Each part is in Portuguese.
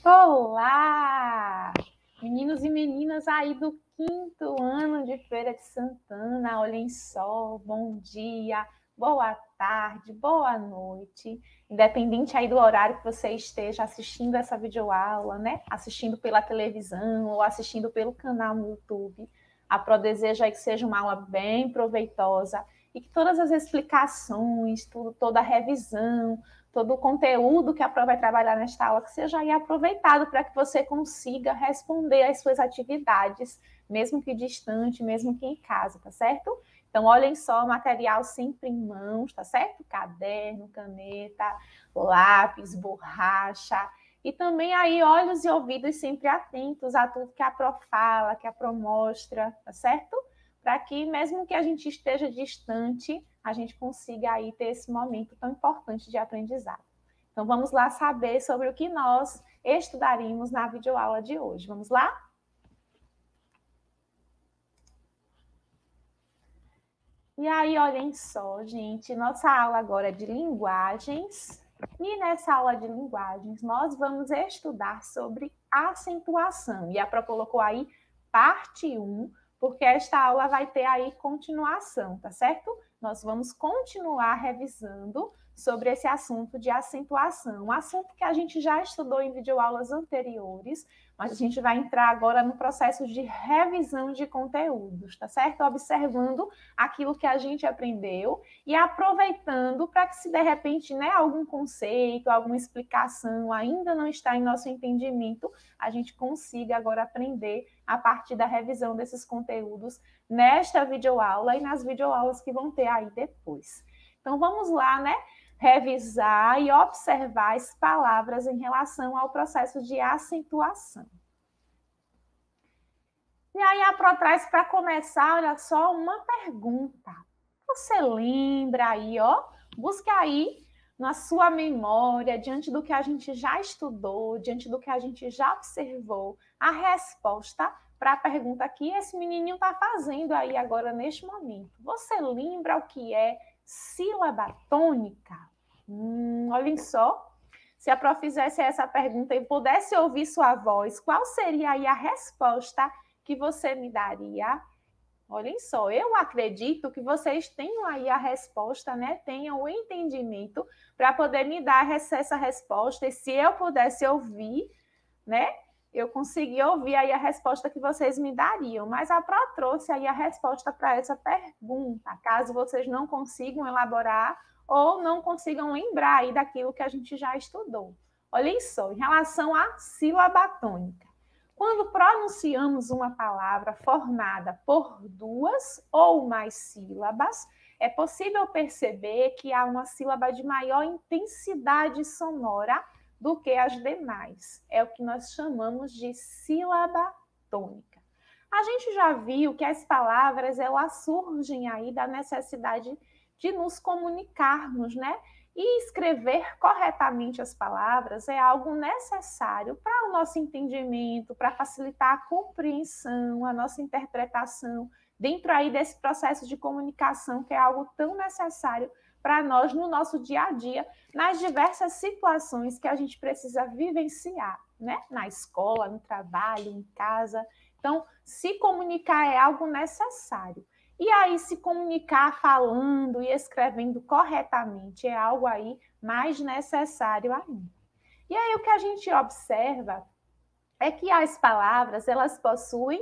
Olá, meninos e meninas aí do 5º ano de Feira de Santana, olhem só, bom dia, boa tarde, boa noite, independente aí do horário que você esteja assistindo essa videoaula, né? Assistindo pela televisão ou assistindo pelo canal no YouTube. A Pro deseja aí que seja uma aula bem proveitosa e que todas as explicações, toda a revisão, todo o conteúdo que a Pro vai trabalhar nesta aula, que seja aí aproveitado para que você consiga responder às suas atividades, mesmo que distante, mesmo que em casa, tá certo? Então, olhem só, o material sempre em mãos, tá certo? Caderno, caneta, lápis, borracha, e também aí olhos e ouvidos sempre atentos a tudo que a Pro fala, que a Pro mostra, tá certo? Para que, mesmo que a gente esteja distante, a gente consiga aí ter esse momento tão importante de aprendizado. Então, vamos lá saber sobre o que nós estudaremos na videoaula de hoje. Vamos lá? E aí, olhem só, gente, nossa aula agora é de linguagens. E nessa aula de linguagens, nós vamos estudar sobre acentuação. E a Pro colocou aí parte 1, porque esta aula vai ter aí continuação, tá certo? Nós vamos continuar revisando sobre esse assunto de acentuação, um assunto que a gente já estudou em videoaulas anteriores, mas a gente vai entrar agora no processo de revisão de conteúdos, tá certo? Observando aquilo que a gente aprendeu e aproveitando para que, se de repente, né, algum conceito, alguma explicação ainda não está em nosso entendimento, a gente consiga agora aprender a partir da revisão desses conteúdos nesta videoaula e nas videoaulas que vão ter aí depois. Então, vamos lá, né? Revisar e observar as palavras em relação ao processo de acentuação. E aí a Pro traz para começar, olha só, uma pergunta. Você lembra aí, ó? Busca aí na sua memória, diante do que a gente já estudou, diante do que a gente já observou, a resposta para a pergunta que esse menininho está fazendo aí agora neste momento. Você lembra o que é sílaba tônica? Olhem só. Se a Pro fizesse essa pergunta e pudesse ouvir sua voz, qual seria aí a resposta que você me daria? Olhem só, eu acredito que vocês tenham aí a resposta, né? Tenham o entendimento para poder me dar essa resposta. E se eu pudesse ouvir, né? Eu consegui ouvir aí a resposta que vocês me dariam. Mas a Pro trouxe aí a resposta para essa pergunta. Caso vocês não consigam elaborar ou não consigam lembrar aí daquilo que a gente já estudou. Olhem só, em relação à sílaba tônica. Quando pronunciamos uma palavra formada por duas ou mais sílabas, é possível perceber que há uma sílaba de maior intensidade sonora do que as demais. É o que nós chamamos de sílaba tônica. A gente já viu que as palavras elas surgem aí da necessidade de nos comunicarmos, né? E escrever corretamente as palavras é algo necessário para o nosso entendimento, para facilitar a compreensão, a nossa interpretação, dentro aí desse processo de comunicação que é algo tão necessário para nós no nosso dia a dia, nas diversas situações que a gente precisa vivenciar, né? Na escola, no trabalho, em casa. Então, se comunicar é algo necessário. E aí, se comunicar falando e escrevendo corretamente é algo aí mais necessário ainda. E aí, o que a gente observa é que as palavras, elas possuem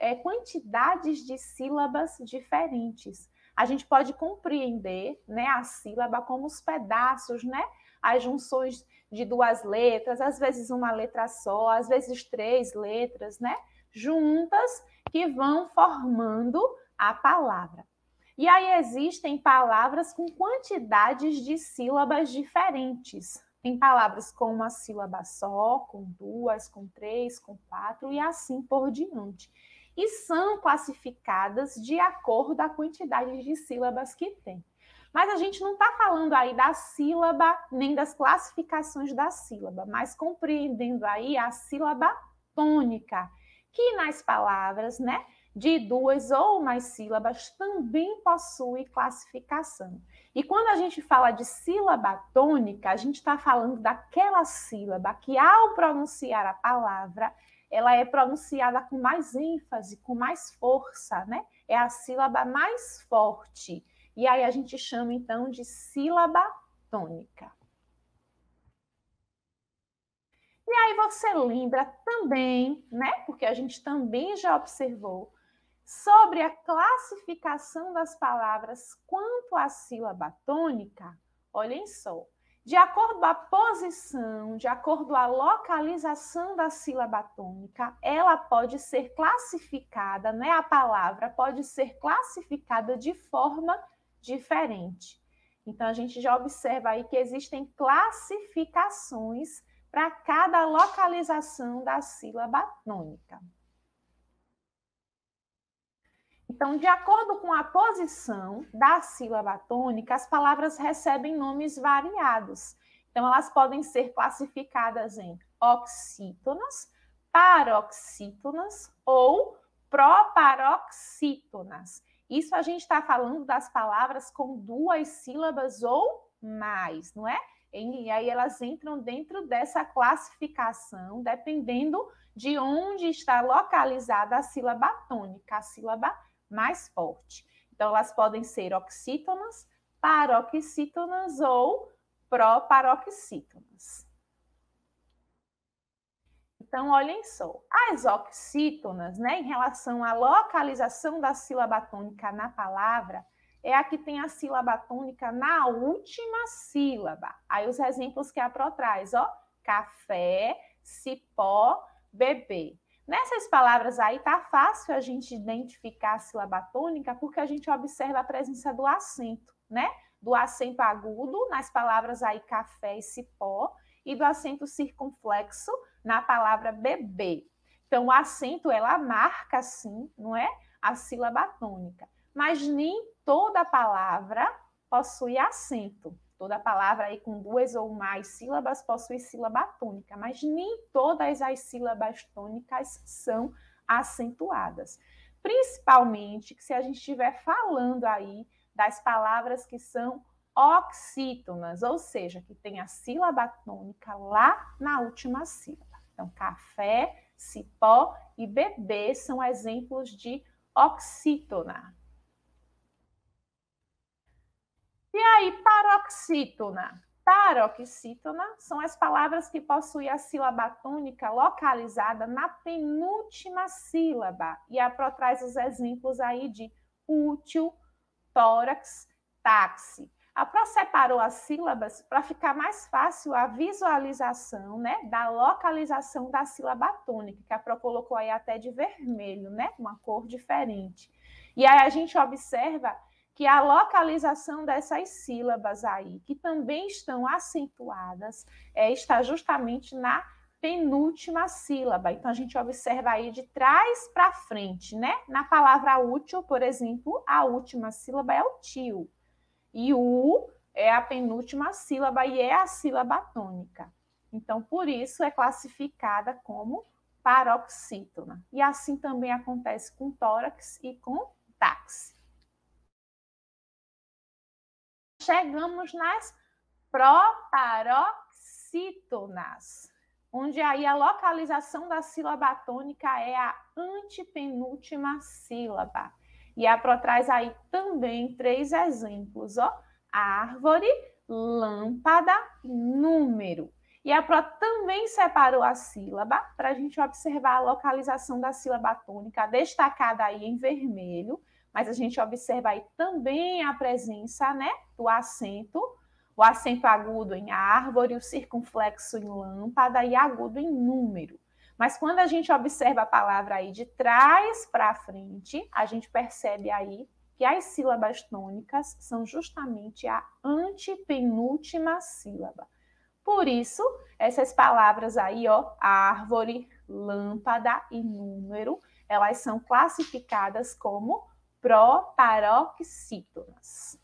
quantidades de sílabas diferentes. A gente pode compreender, né, a sílaba como os pedaços, né? As junções de duas letras, às vezes uma letra só, às vezes 3 letras, né? Juntas, que vão formando a palavra. E aí existem palavras com quantidades de sílabas diferentes. Tem palavras com uma sílaba só, com 2, com 3, com 4 e assim por diante. E são classificadas de acordo com a quantidade de sílabas que tem. Mas a gente não está falando aí da sílaba, nem das classificações da sílaba, mas compreendendo aí a sílaba tônica, que nas palavras, né, de 2 ou mais sílabas também possui classificação. E quando a gente fala de sílaba tônica, a gente está falando daquela sílaba que, ao pronunciar a palavra, ela é pronunciada com mais ênfase, com mais força, né? É a sílaba mais forte. E aí a gente chama, então, de sílaba tônica. E aí você lembra também, né? Porque a gente também já observou sobre a classificação das palavras quanto à sílaba tônica. Olhem só. De acordo à posição, de acordo à localização da sílaba tônica, ela pode ser classificada, né? A palavra pode ser classificada de forma diferente. Então, a gente já observa aí que existem classificações para cada localização da sílaba tônica. Então, de acordo com a posição da sílaba tônica, as palavras recebem nomes variados. Então, elas podem ser classificadas em oxítonas, paroxítonas ou proparoxítonas. Isso a gente está falando das palavras com 2 sílabas ou mais, não é? E aí elas entram dentro dessa classificação, dependendo de onde está localizada a sílaba tônica, a sílaba mais forte. Então, elas podem ser oxítonas, paroxítonas ou proparoxítonas. Então, olhem só, as oxítonas, né, em relação à localização da sílaba tônica na palavra, é a que tem a sílaba tônica na última sílaba. Aí os exemplos que a Pro traz, ó, café, cipó, bebê. Nessas palavras aí tá fácil a gente identificar a sílaba tônica porque a gente observa a presença do acento, né? Do acento agudo nas palavras aí café e cipó e do acento circunflexo na palavra bebê. Então, o acento, ela marca, sim, não é? A sílaba tônica. Mas nem toda palavra possui acento. Toda palavra aí com 2 ou mais sílabas possui sílaba tônica, mas nem todas as sílabas tônicas são acentuadas. Principalmente se a gente estiver falando aí das palavras que são oxítonas, ou seja, que tem a sílaba tônica lá na última sílaba. Então, café, cipó e bebê são exemplos de oxítona. E aí, paroxítona? Paroxítona são as palavras que possuem a sílaba tônica localizada na penúltima sílaba. E a Pro traz os exemplos aí de útil, tórax, táxi. A Pro separou as sílabas para ficar mais fácil a visualização, né, da localização da sílaba tônica, que a Pro colocou aí até de vermelho, né, uma cor diferente. E aí a gente observa que a localização dessas sílabas aí, que também estão acentuadas, está justamente na penúltima sílaba. Então, a gente observa aí de trás para frente, né? Na palavra útil, por exemplo, a última sílaba é o tio. E o é a penúltima sílaba e é a sílaba tônica. Então, por isso, é classificada como paroxítona. E assim também acontece com tórax e com táxi. Chegamos nas proparoxítonas, onde aí a localização da sílaba tônica é a antepenúltima sílaba. E a Pro traz aí também 3 exemplos, ó: árvore, lâmpada, número. E a Pro também separou a sílaba para a gente observar a localização da sílaba tônica, destacada aí em vermelho, mas a gente observa aí também a presença, né, do acento, o acento agudo em árvore, o circunflexo em lâmpada e agudo em número. Mas quando a gente observa a palavra aí de trás para frente, a gente percebe aí que as sílabas tônicas são justamente a antepenúltima sílaba. Por isso, essas palavras aí, ó, árvore, lâmpada e número, elas são classificadas como proparoxítonas.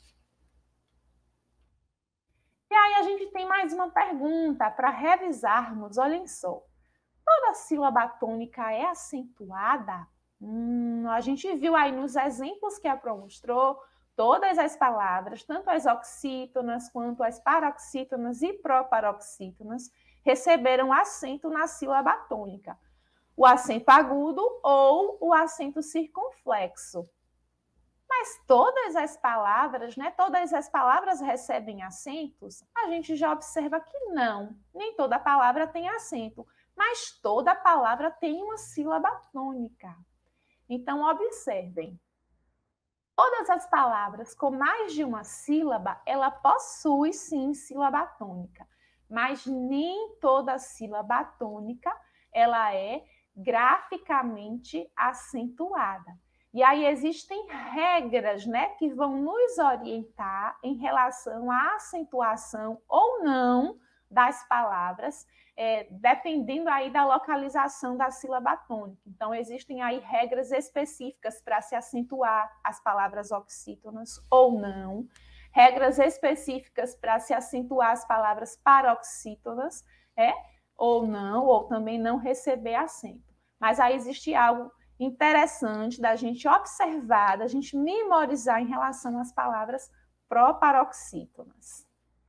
E aí a gente tem mais uma pergunta para revisarmos, olhem só. Toda sílaba tônica é acentuada? A gente viu aí nos exemplos que a Pro mostrou, todas as palavras, tanto as oxítonas quanto as paroxítonas e proparoxítonas, receberam acento na sílaba tônica, o acento agudo ou o acento circunflexo. Mas todas as palavras, né? Todas as palavras recebem acentos? A gente já observa que não, nem toda palavra tem acento, mas toda palavra tem uma sílaba tônica. Então, observem. Todas as palavras com mais de uma sílaba, ela possui sim sílaba tônica, mas nem toda sílaba tônica ela é graficamente acentuada. E aí existem regras, né, que vão nos orientar em relação à acentuação ou não das palavras, dependendo aí da localização da sílaba tônica. Então, existem aí regras específicas para se acentuar as palavras oxítonas ou não, regras específicas para se acentuar as palavras paroxítonas, ou não, ou também não receber acento. Mas aí existe algo interessante da gente observar, da gente memorizar em relação às palavras proparoxítonas.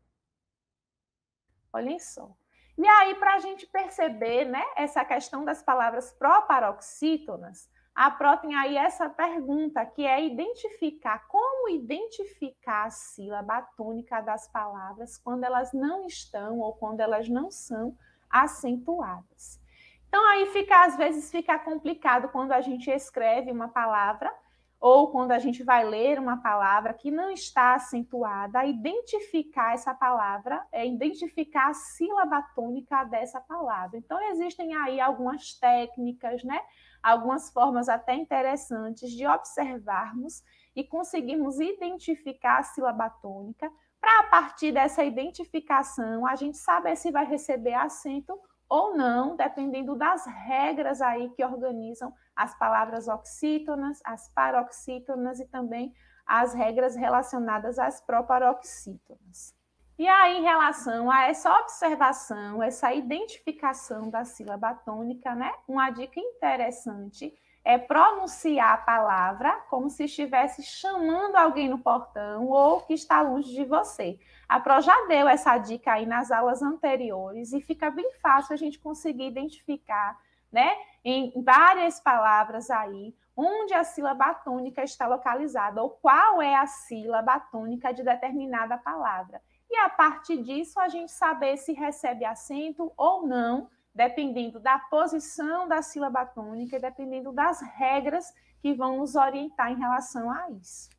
Olhem só. E aí, para a gente perceber, né, essa questão das palavras proparoxítonas, a Pró tem aí essa pergunta, que é identificar, como identificar a sílaba tônica das palavras quando elas não estão ou quando elas não são acentuadas. Então, aí às vezes fica complicado quando a gente escreve uma palavra ou quando a gente vai ler uma palavra que não está acentuada, identificar essa palavra, identificar a sílaba tônica dessa palavra. Então, existem aí algumas técnicas, né? Algumas formas até interessantes de observarmos e conseguirmos identificar a sílaba tônica, para, a partir dessa identificação, a gente saber se vai receber acento ou não, dependendo das regras aí que organizam as palavras oxítonas, as paroxítonas e também as regras relacionadas às proparoxítonas. E aí, em relação a essa observação, essa identificação da sílaba tônica, né? Uma dica interessante é pronunciar a palavra como se estivesse chamando alguém no portão ou que está longe de você. A Pró já deu essa dica aí nas aulas anteriores e fica bem fácil a gente conseguir identificar, né, em várias palavras aí, onde a sílaba tônica está localizada ou qual é a sílaba tônica de determinada palavra. E a partir disso, a gente saber se recebe acento ou não, dependendo da posição da sílaba tônica e dependendo das regras que vão nos orientar em relação a isso.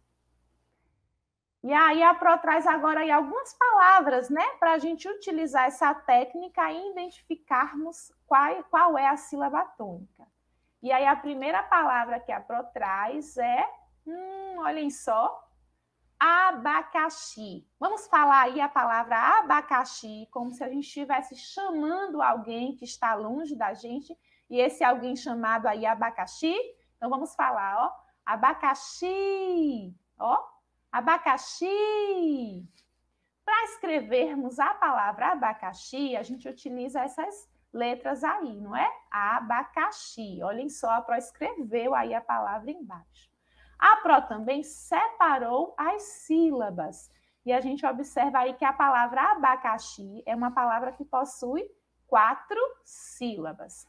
E aí a Pró traz agora aí algumas palavras, né, para a gente utilizar essa técnica e identificarmos qual é a sílaba tônica. E aí a primeira palavra que a Pró traz é, olhem só, abacaxi. Vamos falar aí a palavra abacaxi como se a gente estivesse chamando alguém que está longe da gente, e esse alguém chamado aí abacaxi. Então vamos falar, ó, abacaxi, ó, abacaxi. Para escrevermos a palavra abacaxi, a gente utiliza essas letras aí, não é? Abacaxi. Olhem só, a Pró escreveu aí a palavra embaixo. A Pró também separou as sílabas. E a gente observa aí que a palavra abacaxi é uma palavra que possui 4 sílabas.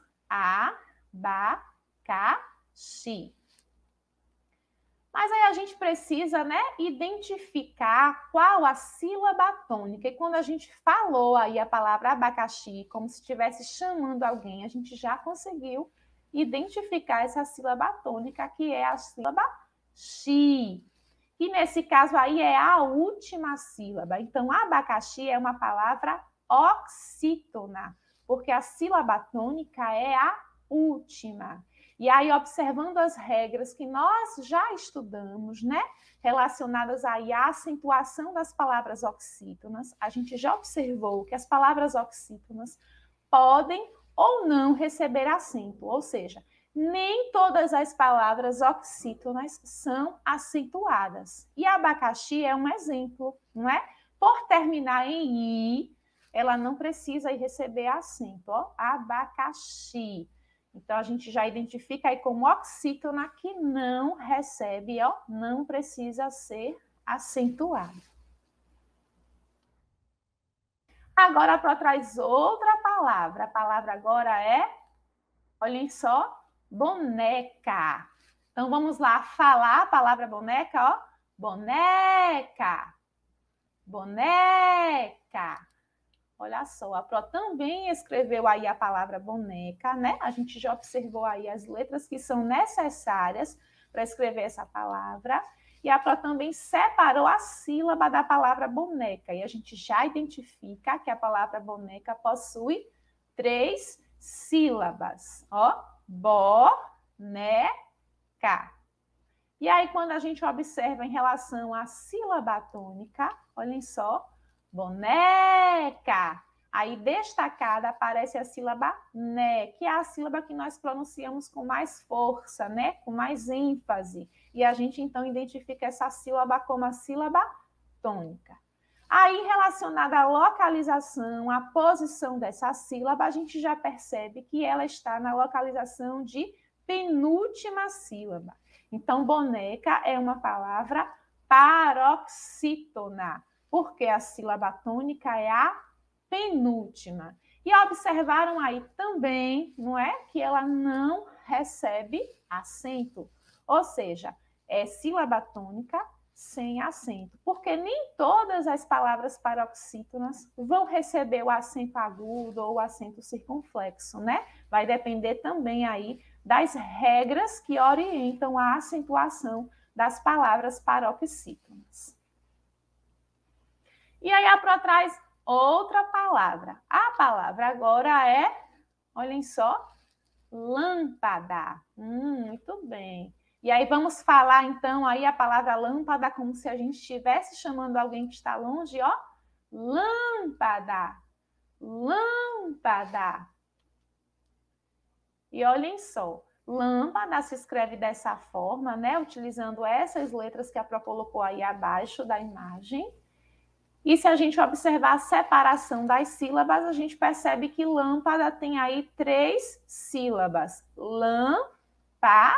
Abacaxi. Mas aí a gente precisa, né, identificar qual a sílaba tônica. E quando a gente falou aí a palavra abacaxi, como se estivesse chamando alguém, a gente já conseguiu identificar essa sílaba tônica, que é a sílaba xi. E nesse caso aí é a última sílaba. Então, abacaxi é uma palavra oxítona, porque a sílaba tônica é a última. E aí, observando as regras que nós já estudamos, né, relacionadas aí à acentuação das palavras oxítonas, a gente já observou que as palavras oxítonas podem ou não receber acento, ou seja, nem todas as palavras oxítonas são acentuadas. E abacaxi é um exemplo, não é? Por terminar em i, ela não precisa receber acento, ó, abacaxi. Então, a gente já identifica aí como oxítona que não recebe, ó, não precisa ser acentuada. Agora a Pro traz outra palavra. A palavra agora é, olhem só, boneca. Então vamos lá falar a palavra boneca, ó. Boneca. Boneca. Olha só, a Pro também escreveu aí a palavra boneca, né? A gente já observou aí as letras que são necessárias para escrever essa palavra. E a Pro também separou a sílaba da palavra boneca. E a gente já identifica que a palavra boneca possui 3 sílabas. Ó, boneca. E aí, quando a gente observa em relação à sílaba tônica, olhem só, boneca. Aí, destacada, aparece a sílaba né, que é a sílaba que nós pronunciamos com mais força, né? Com mais ênfase. E a gente, então, identifica essa sílaba como a sílaba tônica. Aí, relacionada à localização, à posição dessa sílaba, a gente já percebe que ela está na localização de penúltima sílaba. Então, boneca é uma palavra paroxítona, porque a sílaba tônica é a penúltima. E observaram aí também, não é, que ela não recebe acento. Ou seja, é sílaba tônica sem acento, porque nem todas as palavras paroxítonas vão receber o acento agudo ou o acento circunflexo, né? Vai depender também aí das regras que orientam a acentuação das palavras paroxítonas. E aí a Pro traz outra palavra. A palavra agora é, olhem só, lâmpada. Muito bem. E aí vamos falar então aí a palavra lâmpada como se a gente estivesse chamando alguém que está longe, ó. Lâmpada. Lâmpada. E olhem só, lâmpada se escreve dessa forma, né? Utilizando essas letras que a Pro colocou aí abaixo da imagem. E se a gente observar a separação das sílabas, a gente percebe que lâmpada tem aí 3 sílabas. Lâmpada.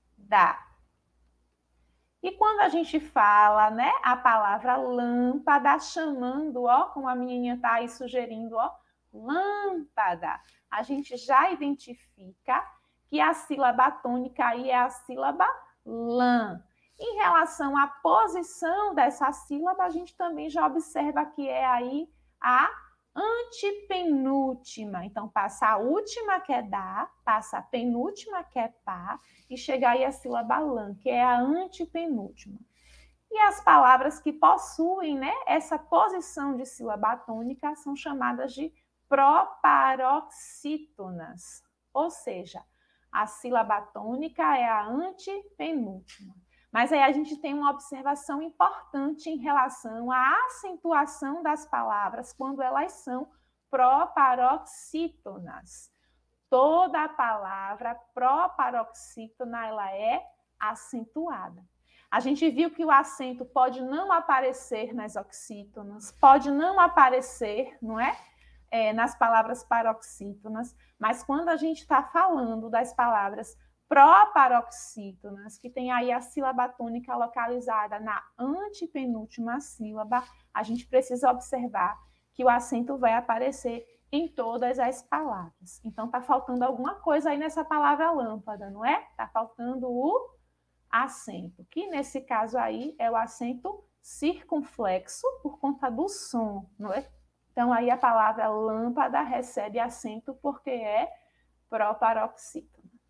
E quando a gente fala, né, a palavra lâmpada, chamando, ó, como a menininha está aí sugerindo, ó, lâmpada, a gente já identifica que a sílaba tônica aí é a sílaba lã. Em relação à posição dessa sílaba, a gente também já observa que é aí a antepenúltima. Então, passa a última, que é dá, passa a penúltima, que é pá, e chega aí a sílaba lã, que é a antepenúltima. E as palavras que possuem, né, essa posição de sílaba tônica são chamadas de proparoxítonas, ou seja, a sílaba tônica é a antepenúltima. Mas aí a gente tem uma observação importante em relação à acentuação das palavras quando elas são proparoxítonas. Toda a palavra proparoxítona ela é acentuada. A gente viu que o acento pode não aparecer nas oxítonas, pode não aparecer, não é? Nas palavras paroxítonas, mas quando a gente está falando das palavras proparoxítonas, que tem aí a sílaba tônica localizada na antepenúltima sílaba, a gente precisa observar que o acento vai aparecer em todas as palavras. Então, está faltando alguma coisa aí nessa palavra lâmpada, não é? Está faltando o acento, que nesse caso aí é o acento circunflexo por conta do som, não é? Então, aí a palavra lâmpada recebe acento porque é proparoxítona.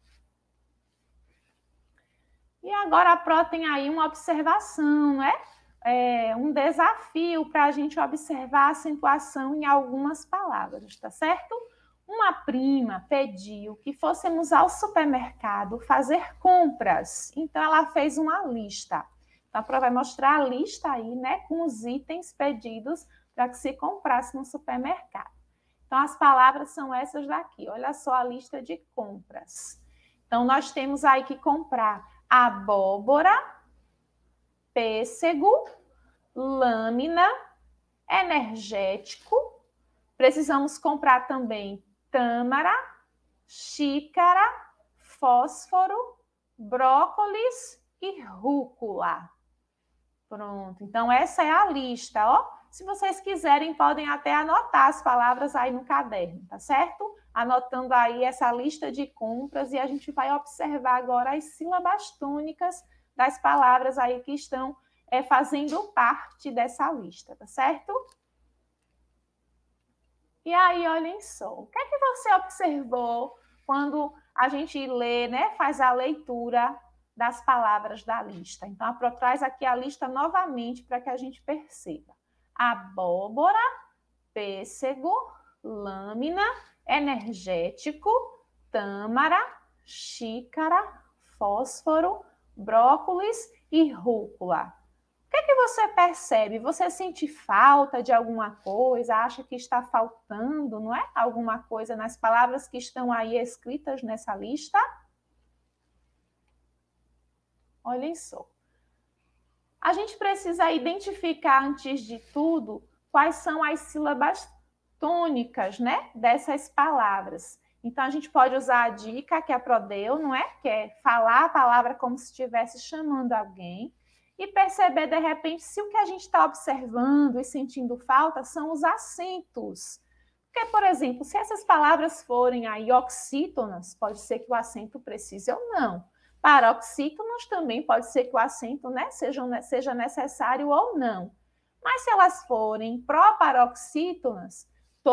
E agora a Pro tem aí uma observação, né? Um desafio para a gente observar a acentuação em algumas palavras, tá certo? Uma prima pediu que fôssemos ao supermercado fazer compras. Então, ela fez uma lista. Então, a Pro vai mostrar a lista aí, né? Com os itens pedidos para que se comprasse no supermercado. Então, as palavras são essas daqui. Olha só a lista de compras. Então, nós temos aí que comprar abóbora, pêssego, lâmina, energético. Precisamos comprar também tâmara, xícara, fósforo, brócolis e rúcula. Pronto. Então, essa é a lista, ó. Se vocês quiserem, podem até anotar as palavras aí no caderno, tá certo? Anotando aí essa lista de compras e a gente vai observar agora as sílabas tônicas das palavras aí que estão fazendo parte dessa lista, tá certo? E aí, olhem só, o que é que você observou quando a gente lê, né, faz a leitura das palavras da lista? Então, a Pro traz aqui a lista novamente para que a gente perceba. Abóbora, pêssego, lâmina, energético, tâmara, xícara, fósforo, brócolis e rúcula. O que é que você percebe? Você sente falta de alguma coisa? Acha que está faltando, não é? Alguma coisa nas palavras que estão aí escritas nessa lista? Olhem só. A gente precisa identificar, antes de tudo, quais são as sílabas tônicas, né, dessas palavras. Então, a gente pode usar a dica que a Pro deu, não é? Que é falar a palavra como se estivesse chamando alguém e perceber, de repente, se o que a gente está observando e sentindo falta são os acentos. Porque, por exemplo, se essas palavras forem aí oxítonas, pode ser que o acento precise ou não. Paroxítonos também pode ser que o acento, né, seja necessário ou não. Mas se elas forem proparoxítonas,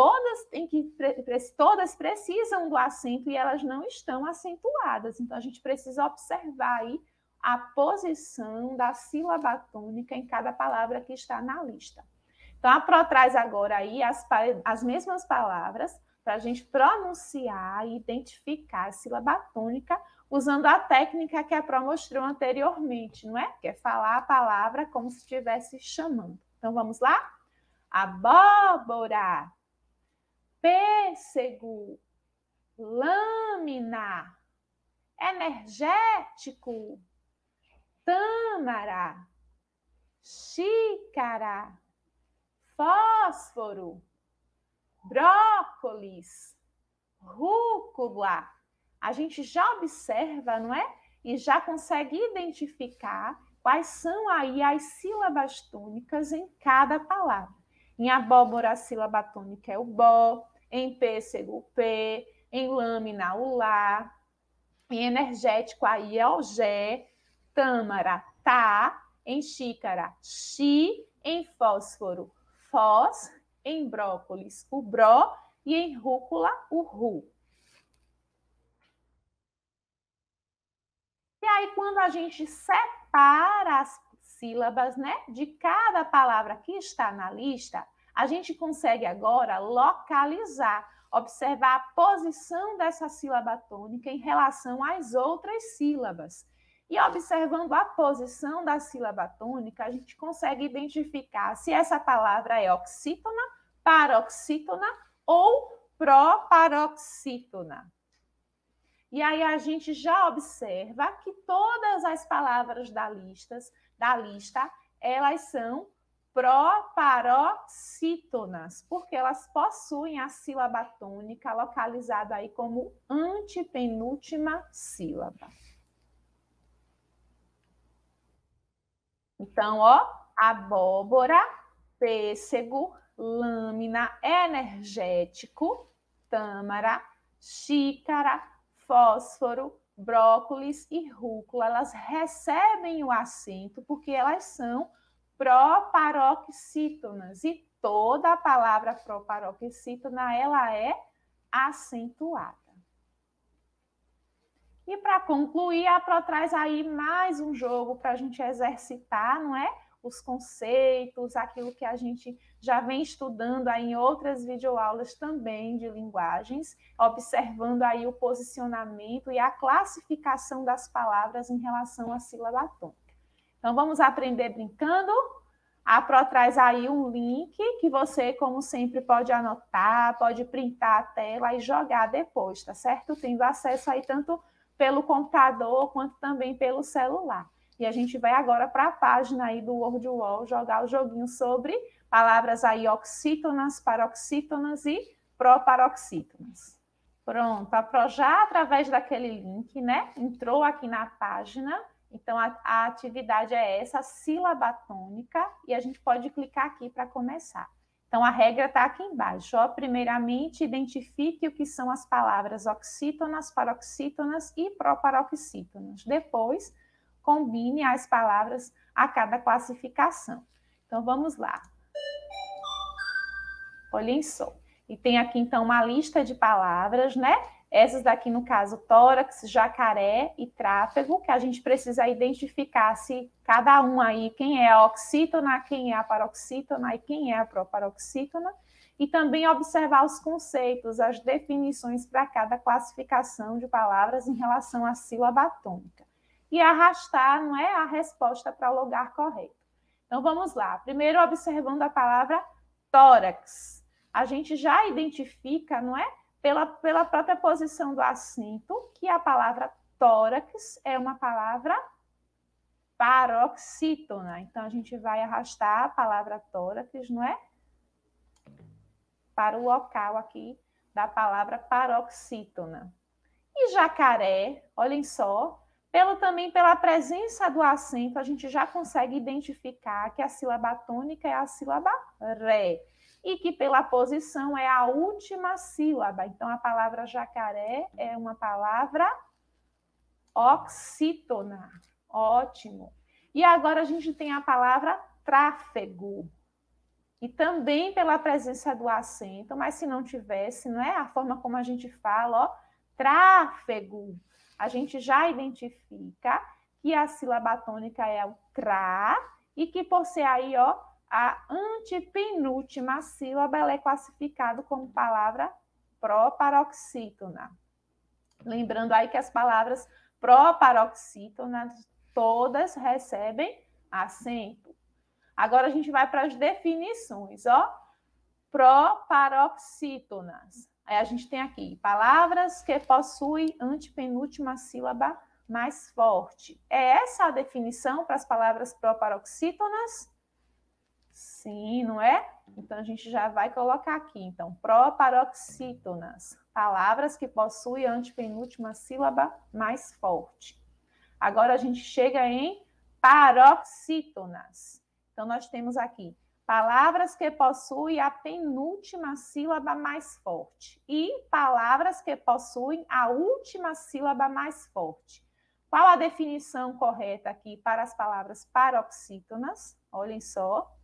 todas precisam do acento e elas não estão acentuadas. Então, a gente precisa observar aí a posição da sílaba tônica em cada palavra que está na lista. Então, a Pro traz agora aí as mesmas palavras para a gente pronunciar e identificar a sílaba tônica usando a técnica que a Pro mostrou anteriormente, não é? Que é falar a palavra como se estivesse chamando. Então, vamos lá? Abóbora, pêssego, lâmina, energético, tâmara, xícara, fósforo, brócolis, rúcula. A gente já observa, não é? E já consegue identificar quais são aí as sílabas tônicas em cada palavra. Em abóbora, a sílaba tônica é o bó, em pêssego, o p, em lâmina, o lá, em energético, aí é o gé, tâmara, tá, em xícara, xi, em fósforo, fós, em brócolis, o bró, e em rúcula, o ru. E aí, quando a gente separa as sílabas, né, de cada palavra que está na lista, a gente consegue agora localizar, observar a posição dessa sílaba tônica em relação às outras sílabas. E observando a posição da sílaba tônica, a gente consegue identificar se essa palavra é oxítona, paroxítona ou proparoxítona. E aí a gente já observa que todas as palavras da lista, elas são proparoxítonas, porque elas possuem a sílaba tônica localizada aí como antepenúltima sílaba. Então, ó, abóbora, pêssego, lâmina, energético, tâmara, xícara, fósforo, brócolis e rúcula, elas recebem o acento porque elas são proparoxítonas e toda a palavra proparoxítona ela é acentuada. E para concluir, a Pro traz aí mais um jogo para a gente exercitar, não é? Os conceitos, aquilo que a gente já vem estudando aí em outras videoaulas também de linguagens, observando aí o posicionamento e a classificação das palavras em relação à sílaba tônica. Então, vamos aprender brincando? A Pro traz aí um link que você, como sempre, pode anotar, pode printar a tela e jogar depois, tá certo? Tendo acesso aí tanto pelo computador quanto também pelo celular. E a gente vai agora para a página aí do Word Wall jogar o joguinho sobre palavras aí oxítonas, paroxítonas e proparoxítonas. Pronto, a Pro já através daquele link, né, entrou aqui na página Então, a atividade é essa, a sílaba tônica, e a gente pode clicar aqui para começar. Então, a regra está aqui embaixo. Ó. Primeiramente, identifique o que são as palavras oxítonas, paroxítonas e proparoxítonas. Depois, combine as palavras a cada classificação. Então, vamos lá. Olhem só. E tem aqui, então, uma lista de palavras, né? Essas daqui, no caso, tórax, jacaré e tráfego, que a gente precisa identificar se cada um aí, quem é a oxítona, quem é a paroxítona e quem é a proparoxítona, e também observar os conceitos, as definições para cada classificação de palavras em relação à sílaba tônica. E arrastar, não é, a resposta para o lugar correto. Então, vamos lá. Primeiro, observando a palavra tórax. A gente já identifica, não é? Pela própria posição do acento, que a palavra tórax é uma palavra paroxítona. Então, a gente vai arrastar a palavra tórax, não é? Para o local aqui da palavra paroxítona. E jacaré, olhem só, também pela presença do acento, a gente já consegue identificar que a sílaba tônica é a sílaba ré. E que pela posição é a última sílaba. Então, a palavra jacaré é uma palavra oxítona. Ótimo. E agora a gente tem a palavra tráfego. E também pela presença do acento, mas se não tivesse, não é? A forma como a gente fala, ó, tráfego. A gente já identifica que a sílaba tônica é o trá e que por ser aí, ó, a antepenúltima sílaba ela é classificada como palavra proparoxítona. Lembrando aí que as palavras proparoxítonas todas recebem acento. Agora a gente vai para as definições, ó. Proparoxítonas. Aí a gente tem aqui palavras que possuem antepenúltima sílaba mais forte. É essa a definição para as palavras proparoxítonas? Sim, não é? Então, a gente já vai colocar aqui. Então, proparoxítonas. Palavras que possuem a antepenúltima sílaba mais forte. Agora, a gente chega em paroxítonas. Então, nós temos aqui palavras que possuem a penúltima sílaba mais forte. E palavras que possuem a última sílaba mais forte. Qual a definição correta aqui para as palavras paroxítonas? Olhem só.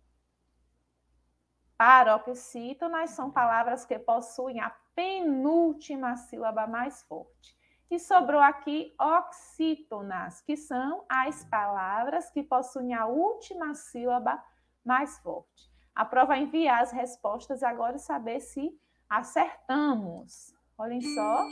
Paroxítonas são palavras que possuem a penúltima sílaba mais forte. E sobrou aqui oxítonas, que são as palavras que possuem a última sílaba mais forte. A prova é enviar as respostas agora e saber se acertamos. Olhem só.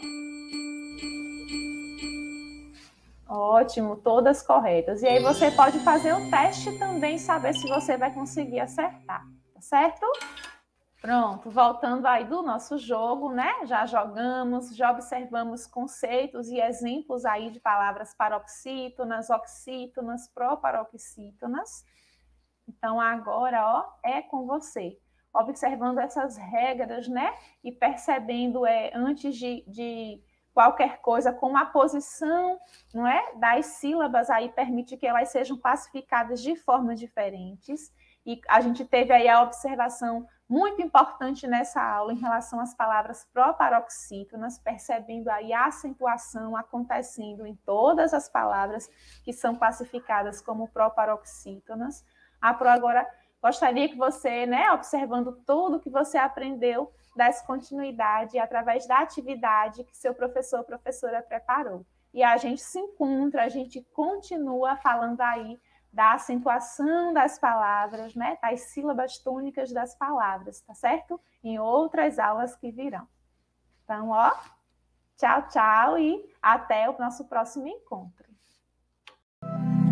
Ótimo, todas corretas. E aí você pode fazer um teste também e saber se você vai conseguir acertar. Certo? Pronto, voltando aí do nosso jogo, né? Já jogamos, já observamos conceitos e exemplos aí de palavras paroxítonas, oxítonas, proparoxítonas. Então, agora, ó, é com você. Observando essas regras, né? E percebendo, antes de qualquer coisa, como a posição, não é? Das sílabas aí permite que elas sejam classificadas de formas diferentes. E a gente teve aí a observação muito importante nessa aula em relação às palavras proparoxítonas, percebendo aí a acentuação acontecendo em todas as palavras que são classificadas como proparoxítonas. A Pro agora gostaria que você, né, observando tudo que você aprendeu, desse continuidade através da atividade que seu professor ou professora preparou. E a gente se encontra, a gente continua falando aí da acentuação das palavras, né? Das sílabas tônicas das palavras, tá certo? Em outras aulas que virão. Então, ó, tchau, tchau e até o nosso próximo encontro.